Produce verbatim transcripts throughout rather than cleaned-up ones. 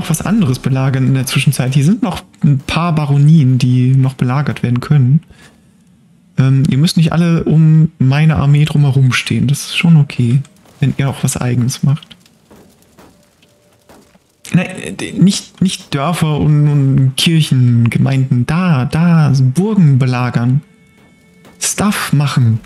noch was anderes belagern in der Zwischenzeit. Hier sind noch ein paar Baronien, die noch belagert werden können. Ähm, ihr müsst nicht alle um meine Armee drumherum stehen. Das ist schon okay, wenn ihr auch was Eigenes macht. Nein, nicht, nicht Dörfer und, und Kirchen, Gemeinden. Da, da, Burgen belagern. Stuff machen.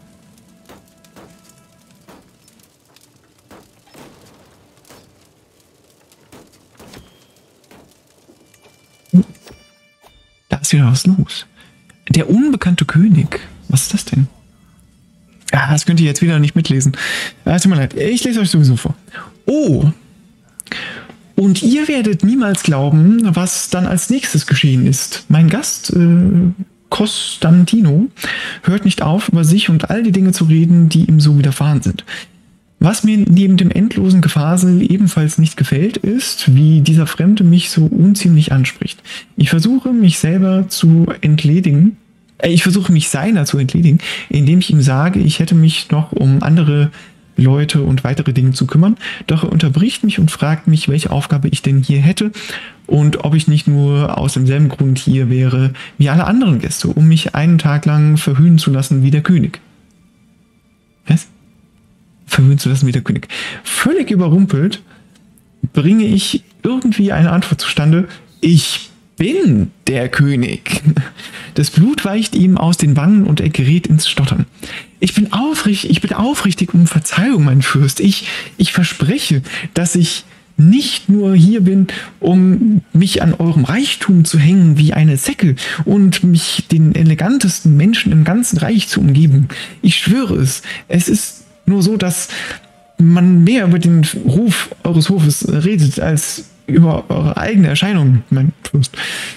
Da ist wieder was los. Der unbekannte König. Was ist das denn? Ah, das könnt ihr jetzt wieder nicht mitlesen. Ah, tut mir leid. Ich lese euch sowieso vor. Oh. Und ihr werdet niemals glauben, was dann als nächstes geschehen ist. Mein Gast, äh, Konstantino, hört nicht auf, über sich und all die Dinge zu reden, die ihm so widerfahren sind. Was mir neben dem endlosen Gefasel ebenfalls nicht gefällt, ist, wie dieser Fremde mich so unziemlich anspricht. Ich versuche, mich selber zu entledigen, äh, ich versuche, mich seiner zu entledigen, indem ich ihm sage, ich hätte mich noch um andere Leute und weitere Dinge zu kümmern. Doch er unterbricht mich und fragt mich, welche Aufgabe ich denn hier hätte und ob ich nicht nur aus demselben Grund hier wäre wie alle anderen Gäste, um mich einen Tag lang verhöhnen zu lassen wie der König. Was? Verhöhnen zu lassen wie der König. Völlig überrumpelt bringe ich irgendwie eine Antwort zustande. Ich bin der König. Das Blut weicht ihm aus den Wangen und er gerät ins Stottern. Ich bin aufrichtig, ich bin aufrichtig um Verzeihung, mein Fürst. Ich, ich verspreche, dass ich nicht nur hier bin, um mich an eurem Reichtum zu hängen wie eine Säcke und mich den elegantesten Menschen im ganzen Reich zu umgeben. Ich schwöre es. Es ist nur so, dass man mehr über den Ruf eures Hofes redet, als über eure eigene Erscheinung, mein Fürst.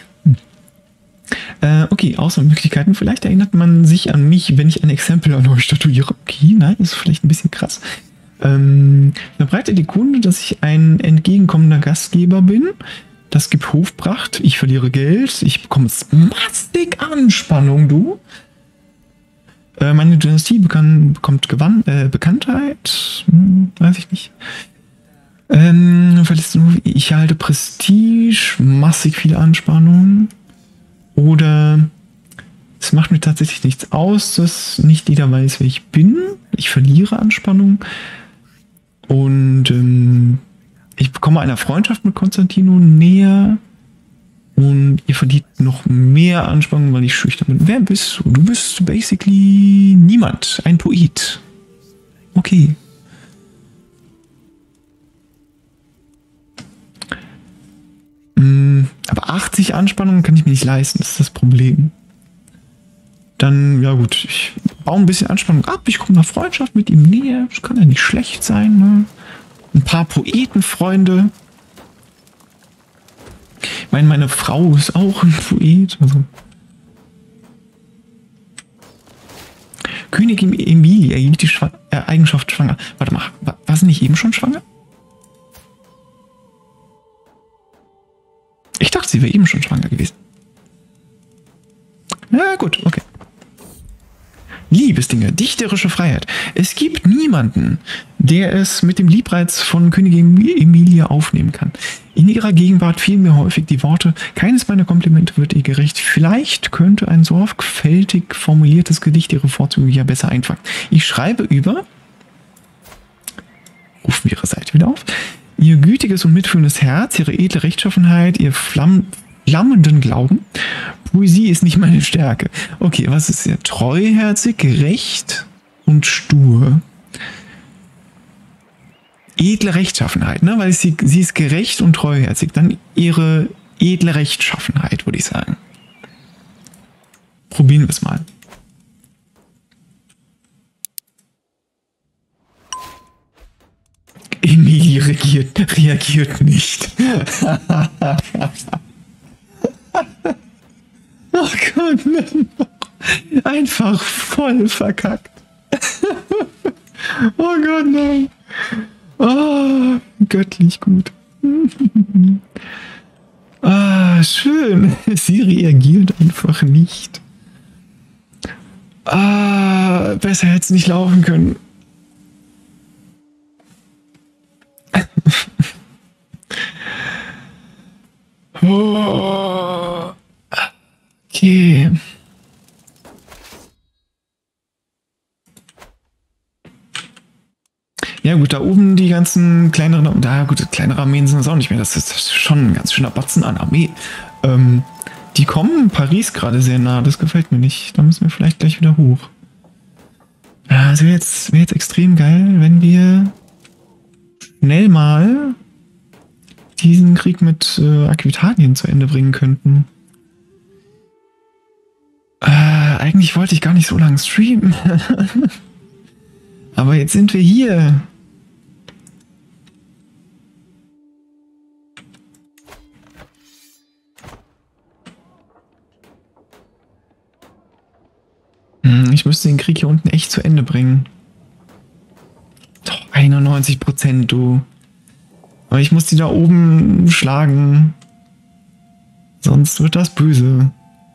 Äh, okay, Auswahlmöglichkeiten. Vielleicht erinnert man sich an mich, wenn ich ein Exempel an euch statuiere. Okay, nein, ist vielleicht ein bisschen krass. Ähm, verbreitet die Kunde, dass ich ein entgegenkommender Gastgeber bin. Das gibt Hofpracht. Ich verliere Geld. Ich bekomme massig Anspannung, du. Äh, meine Dynastie bekann, bekommt Gewann, äh, Bekanntheit. Hm, weiß ich nicht. Ähm, ich halte Prestige. Massig viele Anspannung. Oder es macht mir tatsächlich nichts aus, dass nicht jeder weiß, wer ich bin. Ich verliere Anspannung. Und ähm, ich bekomme einer Freundschaft mit Konstantino näher. Und ihr verliert noch mehr Anspannung, weil ich schüchtern bin. Wer bist du? Du bist basically niemand. Ein Poet. Okay. Aber achtzig Anspannungen kann ich mir nicht leisten, das ist das Problem. Dann, ja gut, ich baue ein bisschen Anspannung ab, ich komme einer Freundschaft mit ihm näher, das kann ja nicht schlecht sein, ne? Ein paar Poetenfreunde. Ich meine, meine Frau ist auch ein Poet, also. Königin Emilia erhielt die Schwa äh, Eigenschaft schwanger. Warte mal, war, war sie nicht eben schon schwanger? Ich dachte, sie wäre eben schon schwanger gewesen. Na gut, okay. Liebesdinge, dichterische Freiheit. Es gibt niemanden, der es mit dem Liebreiz von Königin Emilia aufnehmen kann. In ihrer Gegenwart fielen mir häufig die Worte, keines meiner Komplimente wird ihr gerecht. Vielleicht könnte ein sorgfältig formuliertes Gedicht ihre Vorzüge ja besser einfangen. Ich schreibe über... Rufen wir ihre Seite wieder auf. Ihr gütiges und mitfühlendes Herz, ihre edle Rechtschaffenheit, ihr flamm, flammenden Glauben. Poesie ist nicht meine Stärke. Okay, was ist hier? Treuherzig, gerecht und stur. Edle Rechtschaffenheit, ne? Weil sie, sie ist gerecht und treuherzig. Dann ihre edle Rechtschaffenheit, würde ich sagen. Probieren wir es mal. Emilie reagiert, reagiert nicht. Oh Gott, einfach voll verkackt. Oh Gott, nein. Oh, göttlich gut. Ah, schön. Sie reagiert einfach nicht. Ah, besser hätte es nicht laufen können. Oh. Okay. Ja gut, da oben die ganzen kleineren, da gut, kleinere Armeen sind das auch nicht mehr. Das ist, das ist schon ein ganz schöner Batzen an Armee. Ähm, die kommen Paris gerade sehr nah, das gefällt mir nicht. Da müssen wir vielleicht gleich wieder hoch. Ja, es wäre jetzt, wär jetzt extrem geil, wenn wir schnell mal diesen Krieg mit äh, Aquitanien zu Ende bringen könnten. Äh, eigentlich wollte ich gar nicht so lange streamen. Aber jetzt sind wir hier. Hm, ich müsste den Krieg hier unten echt zu Ende bringen. Doch, einundneunzig Prozent, du. Aber ich muss die da oben schlagen. Sonst wird das böse.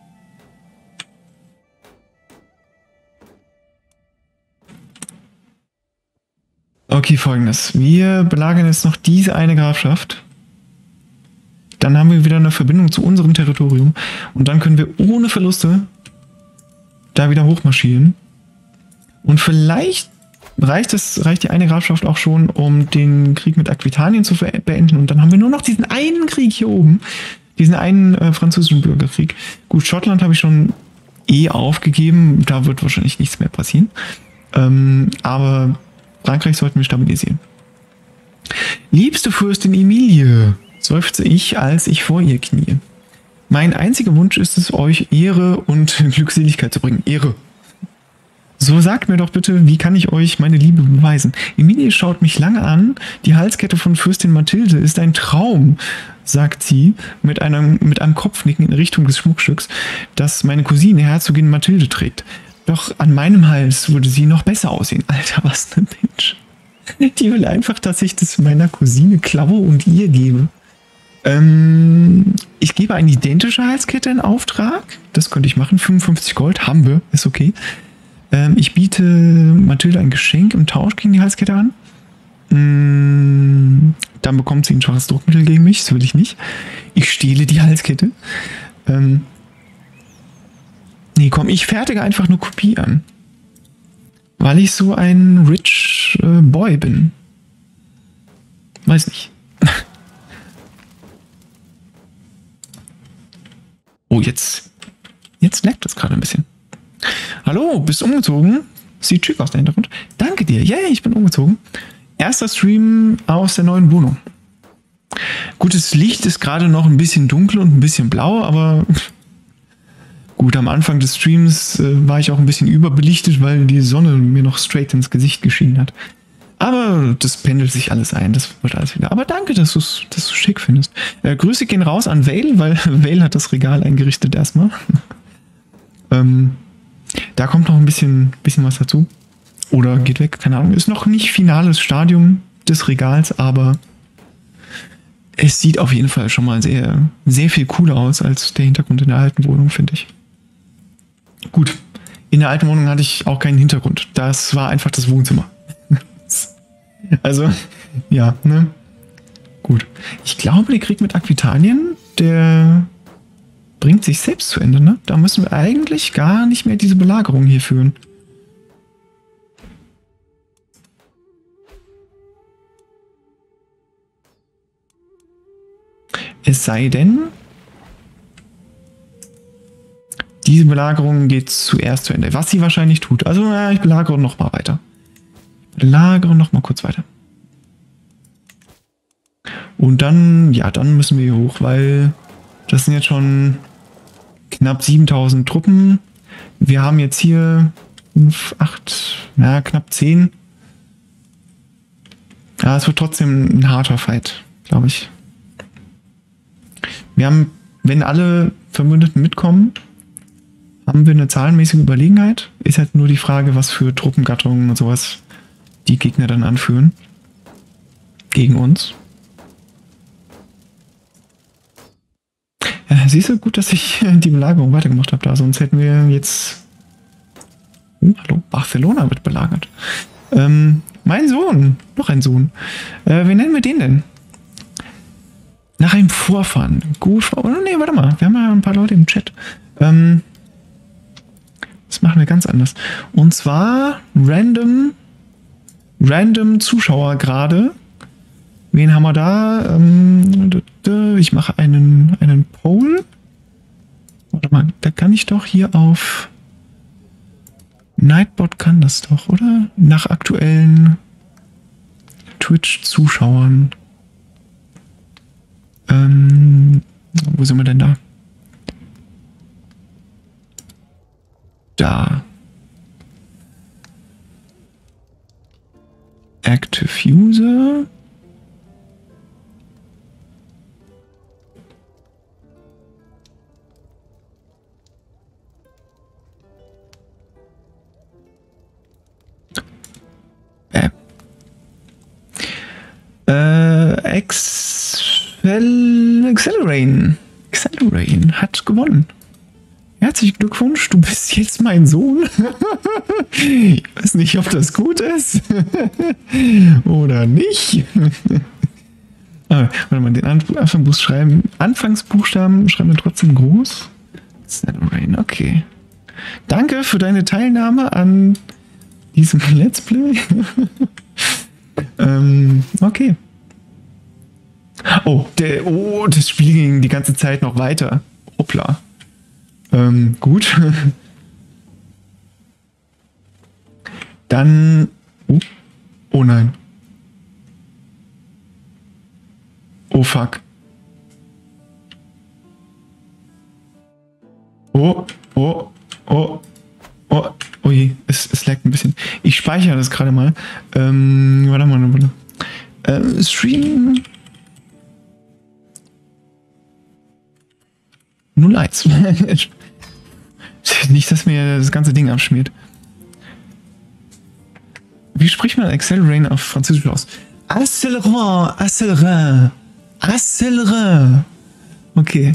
Okay, folgendes. Wir belagern jetzt noch diese eine Grafschaft. Dann haben wir wieder eine Verbindung zu unserem Territorium. Und dann können wir ohne Verluste da wieder hochmarschieren. Und vielleicht reicht, es, reicht die eine Grafschaft auch schon, um den Krieg mit Aquitanien zu beenden. Und dann haben wir nur noch diesen einen Krieg hier oben. Diesen einen äh, französischen Bürgerkrieg. Gut, Schottland habe ich schon eh aufgegeben. Da wird wahrscheinlich nichts mehr passieren. Ähm, aber Frankreich sollten wir stabilisieren. Liebste Fürstin Emilie, seufze ich, als ich vor ihr knie. Mein einziger Wunsch ist es, euch Ehre und Glückseligkeit zu bringen. Ehre. So sagt mir doch bitte, wie kann ich euch meine Liebe beweisen? Emilie schaut mich lange an. Die Halskette von Fürstin Mathilde ist ein Traum, sagt sie mit einem, mit einem Kopfnicken in Richtung des Schmuckstücks, das meine Cousine Herzogin Mathilde trägt. Doch an meinem Hals würde sie noch besser aussehen. Alter, was eine Bitch. Die will einfach, dass ich das meiner Cousine klaue und ihr gebe. Ähm, ich gebe eine identische Halskette in Auftrag. Das könnte ich machen. fünfundfünfzig Gold haben wir. Ist okay. Ähm, ich biete Mathilde ein Geschenk im Tausch gegen die Halskette an. Ähm, dann bekommt sie ein schwaches Druckmittel gegen mich. Das will ich nicht. Ich stehle die Halskette. Ähm, Nee, komm, ich fertige einfach nur Kopie an. Weil ich so ein rich äh, Boy bin. Weiß nicht. Oh, jetzt. Jetzt leckt es gerade ein bisschen. Hallo, bist du umgezogen? Sieht schick aus, der Hintergrund. Danke dir. Ja, yeah, ich bin umgezogen. Erster Stream aus der neuen Wohnung. Gutes Licht ist gerade noch ein bisschen dunkel und ein bisschen blau, aber... Gut, am Anfang des Streams äh, war ich auch ein bisschen überbelichtet, weil die Sonne mir noch straight ins Gesicht geschienen hat. Aber das pendelt sich alles ein, das wird alles wieder. Aber danke, dass du es dass du's schick findest. Äh, Grüße gehen raus an Vale, weil Vale hat das Regal eingerichtet erstmal. ähm, da kommt noch ein bisschen, bisschen was dazu. Oder geht weg, keine Ahnung. Ist noch nicht finales Stadium des Regals, aber es sieht auf jeden Fall schon mal sehr, sehr viel cooler aus als der Hintergrund in der alten Wohnung, finde ich. Gut, in der alten Wohnung hatte ich auch keinen Hintergrund. Das war einfach das Wohnzimmer. Also, ja, ne? Gut. Ich glaube, der Krieg mit Aquitanien, der bringt sich selbst zu Ende, ne? Da müssen wir eigentlich gar nicht mehr diese Belagerung hier führen. Es sei denn, diese Belagerung geht zuerst zu Ende. Was sie wahrscheinlich tut. Also, ja, ich belagere noch mal weiter. Belagere noch mal kurz weiter. Und dann, ja, dann müssen wir hier hoch, weil das sind jetzt schon knapp siebentausend Truppen. Wir haben jetzt hier fünf, acht, ja, knapp zehn. Ja, es wird trotzdem ein harter Fight, glaube ich. Wir haben, wenn alle Verbündeten mitkommen, haben wir eine zahlenmäßige Überlegenheit. Ist halt nur die Frage, was für Truppengattungen und sowas die Gegner dann anführen. Gegen uns. Ja, siehst du, gut, dass ich die Belagerung weitergemacht habe da. Sonst hätten wir jetzt... Oh, hallo, Barcelona wird belagert. Ähm, mein Sohn. Noch ein Sohn. Äh, wie nennen wir den denn? Nach einem Vorfahren. Gut. Oh, nee, warte mal. Wir haben ja ein paar Leute im Chat. Ähm, das machen wir ganz anders. Und zwar random, random Zuschauer gerade. Wen haben wir da? Ähm, ich mache einen, einen Poll. Warte mal, da kann ich doch hier auf Nightbot kann das doch, oder? Nach aktuellen Twitch-Zuschauern. Ähm, wo sind wir denn da? Da. Active User. Äh. Äh, Excel, Accelerane. Accelerane hat gewonnen. Herzlichen Glückwunsch, du bist jetzt mein Sohn. Ich weiß nicht, ob das gut ist oder nicht. Ah, warte mal, den Anfangsbuchstaben schreiben. Anfangsbuchstaben schreiben wir trotzdem groß. Accelerane, okay. Danke für deine Teilnahme an diesem Let's Play. ähm, okay. Oh, der, oh, das Spiel ging die ganze Zeit noch weiter. Hoppla. Ähm, gut. Dann... Oh, oh nein. Oh fuck. Oh, oh, oh, oh, oh je, es, es laggt ein bisschen. Ich speichere das gerade mal. Ähm, warte mal, warte. Ähm, Stream... null eins. Nicht, dass mir das ganze Ding abschmiert. Wie spricht man Accelerane auf Französisch aus? Accélérant, accélérant, accélérant. Okay.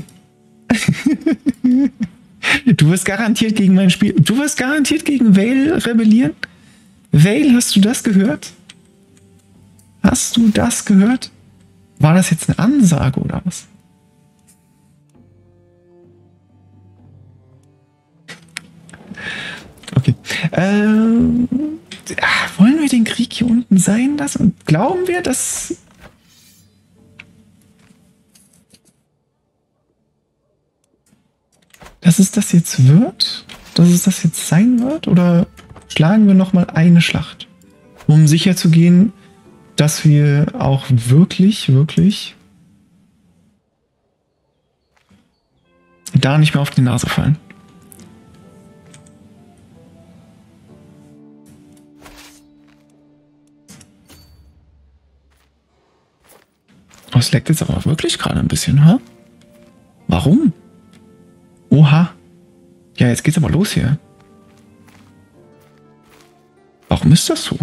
Du wirst garantiert gegen mein Spiel... Du wirst garantiert gegen Vale rebellieren? Vale, hast du das gehört? Hast du das gehört? War das jetzt eine Ansage oder was? Okay. Ähm, wollen wir den Krieg hier unten sein lassen? Glauben wir, dass... dass es das jetzt wird? Dass es das jetzt sein wird? Oder schlagen wir nochmal eine Schlacht? Um sicher zu gehen, dass wir auch wirklich, wirklich da nicht mehr auf die Nase fallen. Oh, es leckt jetzt aber wirklich gerade ein bisschen, ha? Warum? Oha. Ja, jetzt geht's aber los hier. Warum ist das so?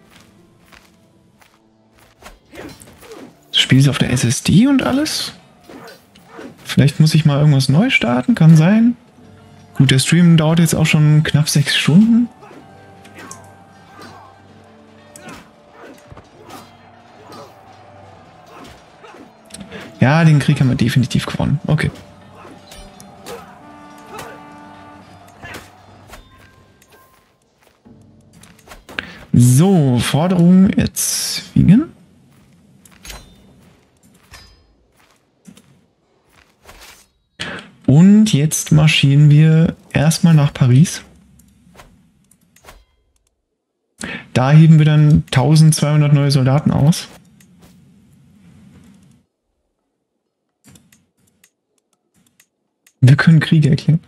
Das Spiel ist auf der S S D und alles? Vielleicht muss ich mal irgendwas neu starten, kann sein. Gut, der Stream dauert jetzt auch schon knapp sechs Stunden. Ja, den Krieg haben wir definitiv gewonnen. Okay. So, Forderung erzwingen. Und jetzt marschieren wir erstmal nach Paris. Da heben wir dann eintausendzweihundert neue Soldaten aus. Wir können Kriege erklären.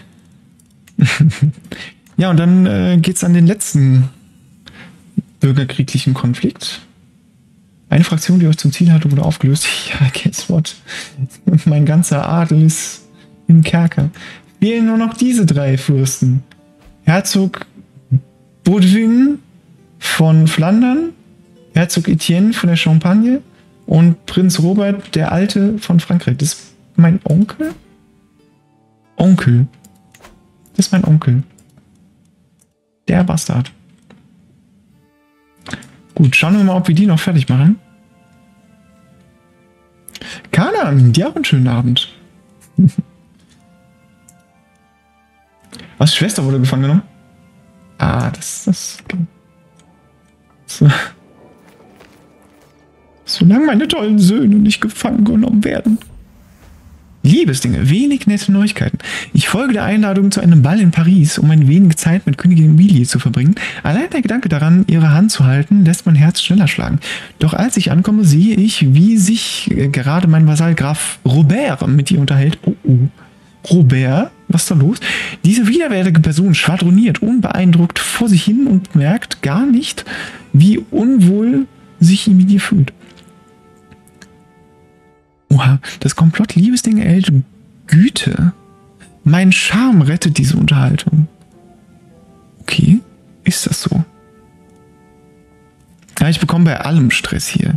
Ja, und dann äh, geht es an den letzten bürgerkrieglichen Konflikt. Eine Fraktion, die euch zum Ziel hatte, wurde aufgelöst. Ja, guess what? Mein ganzer Adel ist im Kerker. Fehlen nur noch diese drei Fürsten. Herzog Baudouin von Flandern, Herzog Etienne von der Champagne und Prinz Robert der Alte von Frankreich. Das ist mein Onkel? Onkel. Das ist mein Onkel. Der Bastard. Gut, schauen wir mal, ob wir die noch fertig machen. Keine Ahnung, dir auch einen schönen Abend. Was, Schwester wurde gefangen genommen? Ah, das, das, okay. So. Solange meine tollen Söhne nicht gefangen genommen werden. Liebesdinge, wenig nette Neuigkeiten. Ich folge der Einladung zu einem Ball in Paris, um ein wenig Zeit mit Königin Emilie zu verbringen. Allein der Gedanke daran, ihre Hand zu halten, lässt mein Herz schneller schlagen. Doch als ich ankomme, sehe ich, wie sich äh, gerade mein Vasall Graf Robert mit ihr unterhält. Oh, oh. Robert, was ist da los? Diese widerwärtige Person schwadroniert unbeeindruckt vor sich hin und merkt gar nicht, wie unwohl sich Emilie fühlt. Oha, das Komplott Liebesdinge erhält Güte. Mein Charme rettet diese Unterhaltung. Okay, ist das so? Ja, ich bekomme bei allem Stress hier.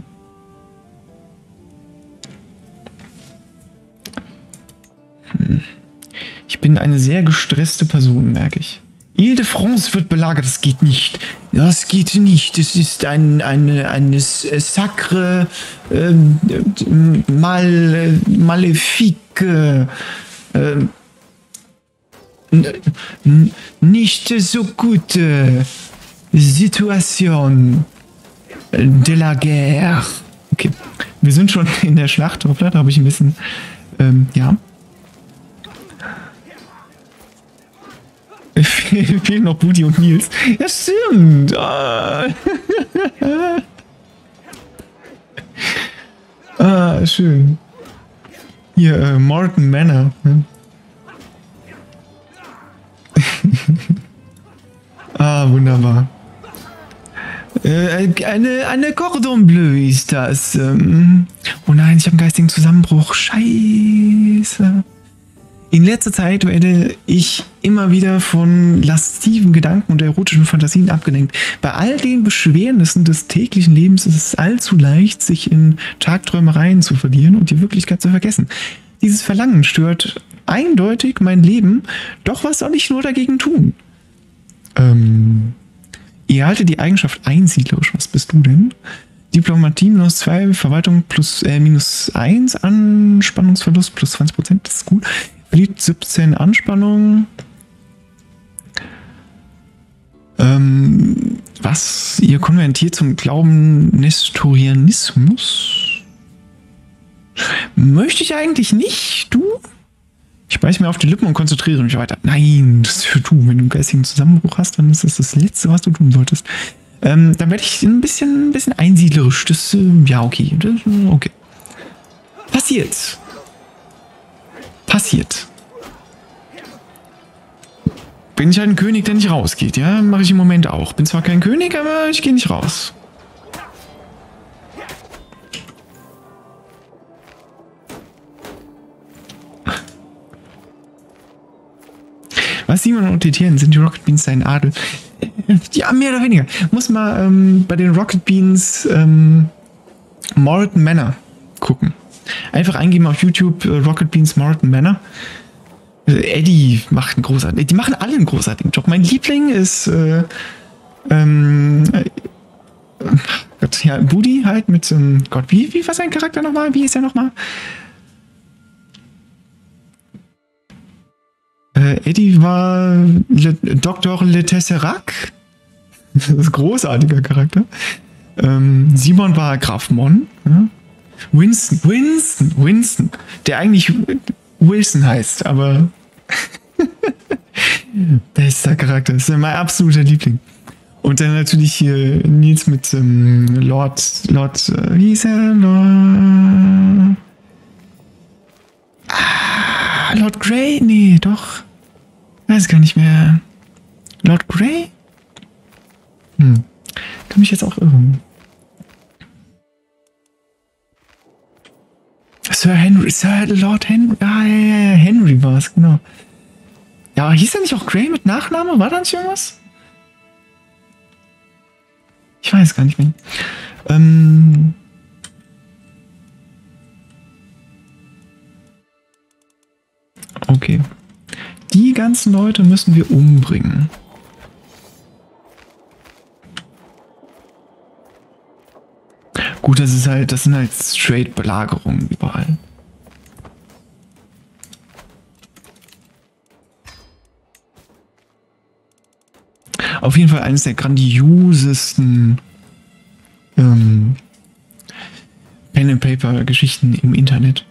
Hm. Ich bin eine sehr gestresste Person, merke ich. Ile-de-France wird belagert, das geht nicht. Das geht nicht. Es ist ein eine, eine sacre äh, mal, maléfique äh, nicht so gute Situation de la guerre. Okay, wir sind schon in der Schlacht, da habe ich ein bisschen, ähm, ja. Fehlen noch Booty und Nils. Ja, stimmt. Ah, ah schön. Hier, äh, Morton Manor. Ah, wunderbar. Äh, eine, eine Cordon Bleu ist das. Ähm, oh nein, ich habe einen geistigen Zusammenbruch. Scheiße. In letzter Zeit werde ich immer wieder von lasziven Gedanken und erotischen Fantasien abgelenkt. Bei all den Beschwernissen des täglichen Lebens ist es allzu leicht, sich in Tagträumereien zu verlieren und die Wirklichkeit zu vergessen. Dieses Verlangen stört eindeutig mein Leben, doch was soll ich nur dagegen tun? Ähm, ihr haltet die Eigenschaft einsiedlerisch. Was bist du denn? Diplomatie minus zwei, Verwaltung plus äh, minus eins, Anspannungsverlust plus zwanzig Prozent, das ist gut. Verliert siebzehn Anspannung. Ähm, was? Ihr konvertiert zum Glauben Nestorianismus? Möchte ich eigentlich nicht, du? Ich beiß mir auf die Lippen und konzentriere mich weiter. Nein, das ist für du. Wenn du einen geistigen Zusammenbruch hast, dann ist das das Letzte, was du tun solltest. Ähm, dann werde ich ein bisschen, ein bisschen einsiedlerisch. Das, äh, ja, okay. Das, okay. Passiert. Passiert. Bin ich halt ein König, der nicht rausgeht, ja? Mache ich im Moment auch. Bin zwar kein König, aber ich gehe nicht raus. Was Simon und die Tieren sind die Rocket Beans dein Adel? Ja, mehr oder weniger. Muss mal ähm, bei den Rocket Beans ähm, Morton Manor gucken. Einfach eingeben auf YouTube äh, Rocket Beans Morton Manor. Äh, Eddie macht einen großartigen, die machen alle einen großartigen Job. Mein Liebling ist äh, ähm, äh, Gott, ja, Woody halt mit ähm, Gott, wie, wie war sein Charakter nochmal? Wie ist er nochmal? Äh, Eddie war Le, Doktor Le Tesseract. Das ist ein großartiger Charakter. Ähm, Simon war Graf Mon. Ja? Winston, Winston, Winston, der eigentlich Wilson heißt, aber bester Charakter, das ist mein absoluter Liebling. Und dann natürlich hier Nils mit ähm, Lord, Lord, äh, wie hieß er? Lord, ah, Lord Grey? Nee, doch. Weiß gar nicht mehr. Lord Grey? Hm. Kann mich jetzt auch irren. Sir Henry, Sir Lord Henry, ah, ja, ja, ja, Henry war es, genau. Ja, aber hieß er nicht auch Grey mit Nachname? War da nicht irgendwas? Ich weiß gar nicht mehr. Ähm. Okay. Die ganzen Leute müssen wir umbringen. Gut, das ist halt, das sind halt straight Belagerungen überall. Auf jeden Fall eines der grandiosesten ähm, Pen-and-Paper-Geschichten im Internet.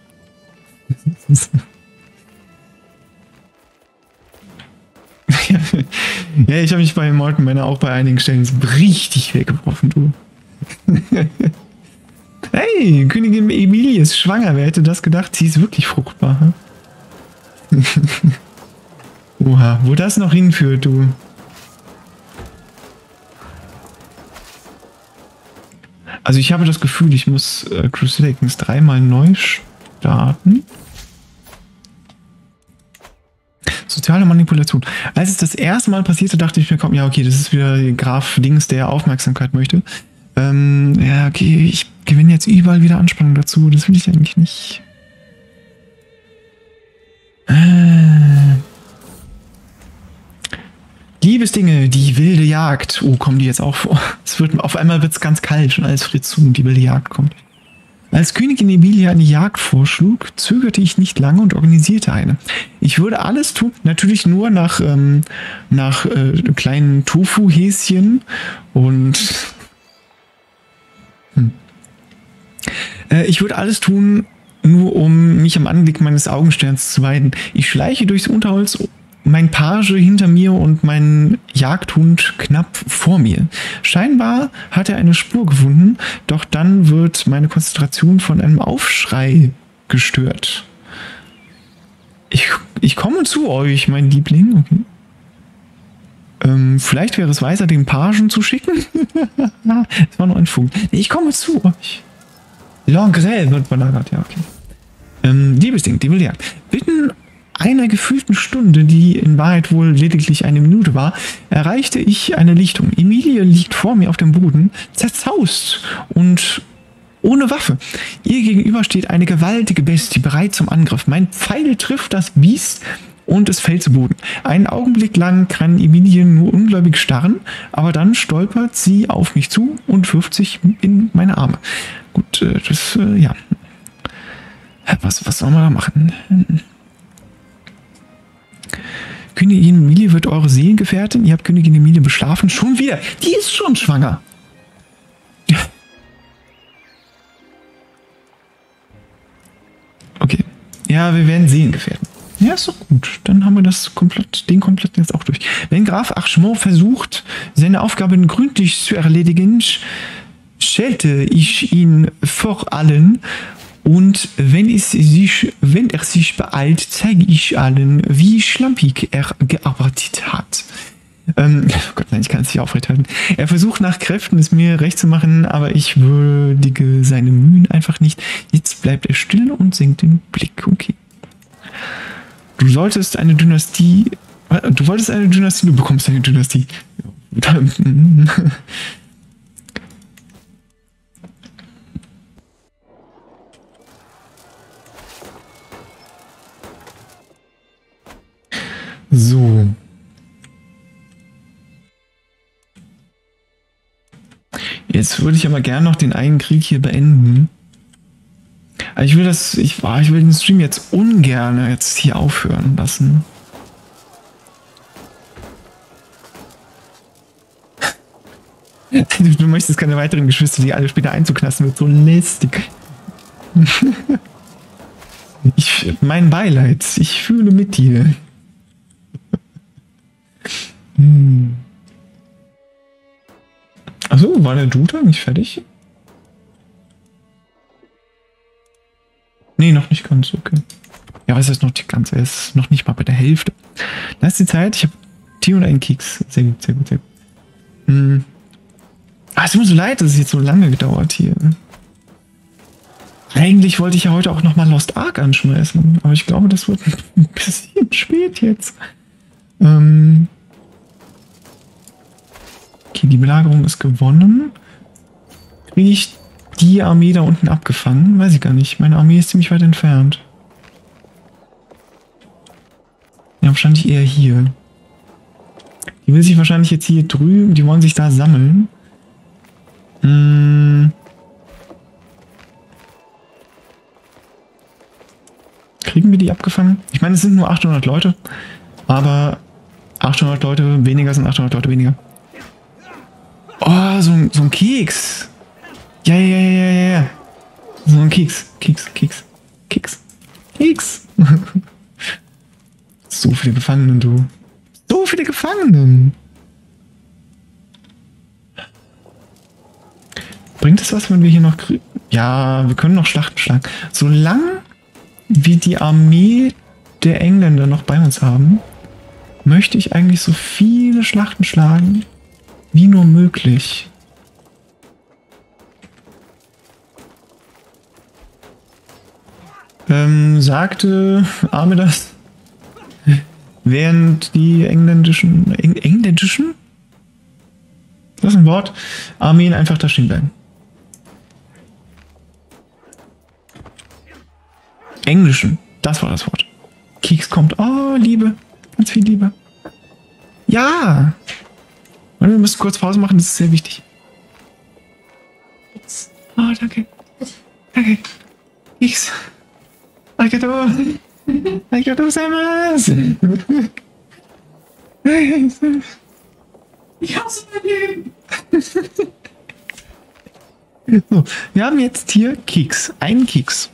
Ja, ich habe mich bei Morton Manor auch bei einigen Stellen richtig weggeworfen, du. Hey, Königin Emilie ist schwanger. Wer hätte das gedacht? Sie ist wirklich fruchtbar. Oha, wo das noch hinführt, du. Also ich habe das Gefühl, ich muss äh, Crusader Kings dreimal neu starten. Soziale Manipulation. Als es das erste Mal passierte, dachte ich mir, komm, ja okay, das ist wieder Graf Dings, der Aufmerksamkeit möchte. Ähm, ja, okay, ich gewinne jetzt überall wieder Anspannung dazu. Das will ich eigentlich nicht. Äh. Liebesdinge, die wilde Jagd. Oh, kommen die jetzt auch vor? Es wird, auf einmal wird es ganz kalt und alles friert zu und die wilde Jagd kommt. Als Königin Emilia eine Jagd vorschlug, zögerte ich nicht lange und organisierte eine. Ich würde alles tun, natürlich nur nach, ähm, nach äh, kleinen Tofu-Häschen und hm. äh, ich würde alles tun, nur um mich am Anblick meines Augensterns zu weiden. Ich schleiche durchs Unterholz, mein Page hinter mir und mein Jagdhund knapp vor mir. Scheinbar hat er eine Spur gefunden, doch dann wird meine Konzentration von einem Aufschrei gestört. Ich, ich komme zu euch, mein Liebling. Okay. Ähm, vielleicht wäre es weiser, den Pagen zu schicken. Das war nur ein Funk. Ich komme zu euch. Longrel wird belagert, ja, okay. Ähm, Liebesding, die Willjagd. Bitten einer gefühlten Stunde, die in Wahrheit wohl lediglich eine Minute war, erreichte ich eine Lichtung. Emilie liegt vor mir auf dem Boden, zerzaust und ohne Waffe. Ihr gegenüber steht eine gewaltige Bestie, bereit zum Angriff. Mein Pfeil trifft das Biest und es fällt zu Boden. Einen Augenblick lang kann Emilie nur ungläubig starren, aber dann stolpert sie auf mich zu und wirft sich in meine Arme. Gut, äh, das, äh, ja. Was, was soll man da machen? Königin Emilie wird eure Seelengefährtin. Ihr habt Königin Emilie beschlafen. Schon wieder. Die ist schon schwanger. Okay. Ja, wir werden Seelengefährten. Ja, ist doch gut. Dann haben wir das komplett, den komplett jetzt auch durch. Wenn Graf Archemont versucht, seine Aufgaben gründlich zu erledigen, schelte ich ihn vor allen. Und wenn, es sich, wenn er sich beeilt, zeige ich allen, wie schlampig er gearbeitet hat. Ähm, oh Gott, nein, ich kann es nicht aufrechterhalten. Er versucht nach Kräften, es mir recht zu machen, aber ich würdige seine Mühen einfach nicht. Jetzt bleibt er still und senkt den Blick. Okay. Du solltest eine Dynastie... Du wolltest eine Dynastie, du bekommst eine Dynastie. So. Jetzt würde ich aber gerne noch den einen Krieg hier beenden. Aber ich will das, ich, ich will den Stream jetzt ungern jetzt hier aufhören lassen. Du, du möchtest keine weiteren Geschwister, die alle später einzuknassen, wird so lästig. Ich, mein Beileid, ich fühle mit dir. Hm. Achso, war der Dude nicht fertig? Nee, noch nicht ganz, okay. Ja, was heißt noch nicht ganz? Er ist noch nicht mal bei der Hälfte. Da ist die Zeit, ich habe Tee und einen Keks. Sehr gut, sehr gut, sehr gut. Hm. Ah, es tut mir so leid, dass es jetzt so lange gedauert hier. Eigentlich wollte ich ja heute auch nochmal Lost Ark anschmeißen, aber ich glaube, das wird ein bisschen spät jetzt. Ähm... Okay, die Belagerung ist gewonnen. Kriege ich die Armee da unten abgefangen? Weiß ich gar nicht. Meine Armee ist ziemlich weit entfernt. Ja, wahrscheinlich eher hier. Die will sich wahrscheinlich jetzt hier drüben, die wollen sich da sammeln. Hm. Kriegen wir die abgefangen? Ich meine, es sind nur achthundert Leute, aber achthundert Leute weniger sind achthundert Leute weniger. Oh, so, ein- so ein Keks. Ja, ja, ja, ja, ja, ja. So ein Keks. Keks, Keks, Keks, Keks. So viele Gefangenen, du. So viele Gefangenen. Bringt es was, wenn wir hier noch... krie- Ja, wir können noch Schlachten schlagen. Solange wir die Armee der Engländer noch bei uns haben, möchte ich eigentlich so viele Schlachten schlagen, wie nur möglich. Ähm, sagte Arme das, während die engländischen... Eng engländischen? Das ist ein Wort. Armeen einfach da stehen bleiben. Englischen. Das war das Wort. Keks kommt. Oh, Liebe. Ganz viel Liebe. Ja. Und wir müssen kurz Pause machen, das ist sehr wichtig. Oh, danke. Danke. Keks. Arigato. Arigato gozaimasu. Ich hasse mein Leben. So, wir haben jetzt hier Keks. Einen Keks.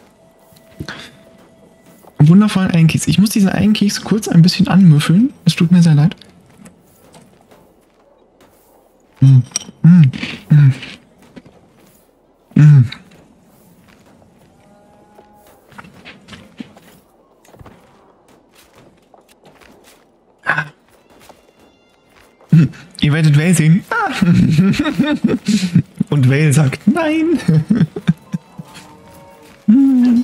Einen wundervollen einen Keks. Ich muss diesen einen Keks kurz ein bisschen anmüffeln. Es tut mir sehr leid. Mm, mm, mm. Mm. Ah. Hm. Ihr werdet Vale sehen. Ah. Und Vale sagt nein. Hm.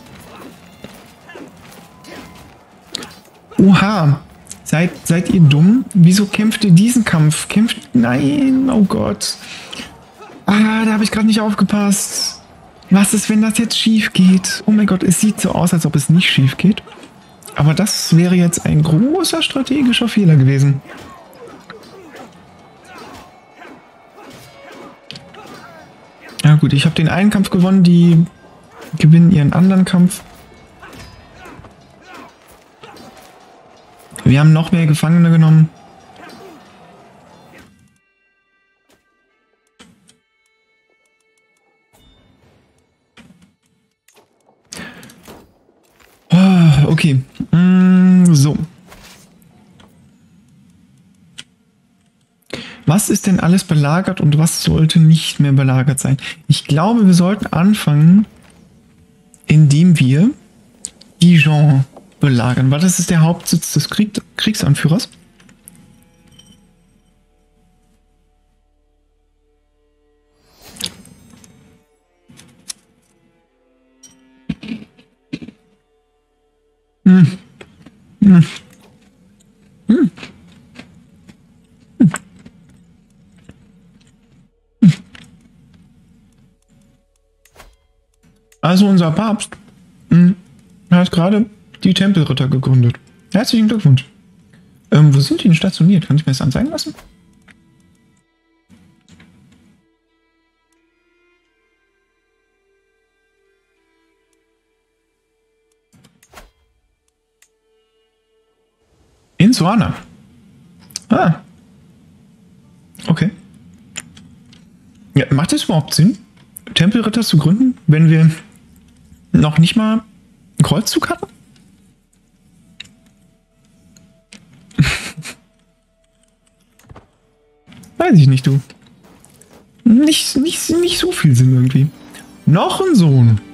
Oha. Seid, seid ihr dumm? Wieso kämpft ihr diesen Kampf? Kämpft... Nein, oh Gott. Ah, da habe ich gerade nicht aufgepasst. Was ist, wenn das jetzt schief geht? Oh mein Gott, es sieht so aus, als ob es nicht schief geht. Aber das wäre jetzt ein großer strategischer Fehler gewesen. Ja gut, ich habe den einen Kampf gewonnen, die gewinnen ihren anderen Kampf. Wir haben noch mehr Gefangene genommen. Oh, okay. Mm, so. Was ist denn alles belagert und was sollte nicht mehr belagert sein? Ich glaube, wir sollten anfangen, indem wir Dijon belagern, weil das ist der Hauptsitz des Krieg Kriegsanführers. Hm. Hm. Hm. Also unser Papst hm, hat gerade die Tempelritter gegründet. Herzlichen Glückwunsch. Ähm, wo sind die denn stationiert? Kann ich mir das anzeigen lassen? In Suana. Ah. Okay. Ja, macht es überhaupt Sinn, Tempelritter zu gründen, wenn wir noch nicht mal einen Kreuzzug hatten? Weiß ich nicht, du. Nicht, nicht, nicht so viel Sinn irgendwie. Noch ein Sohn.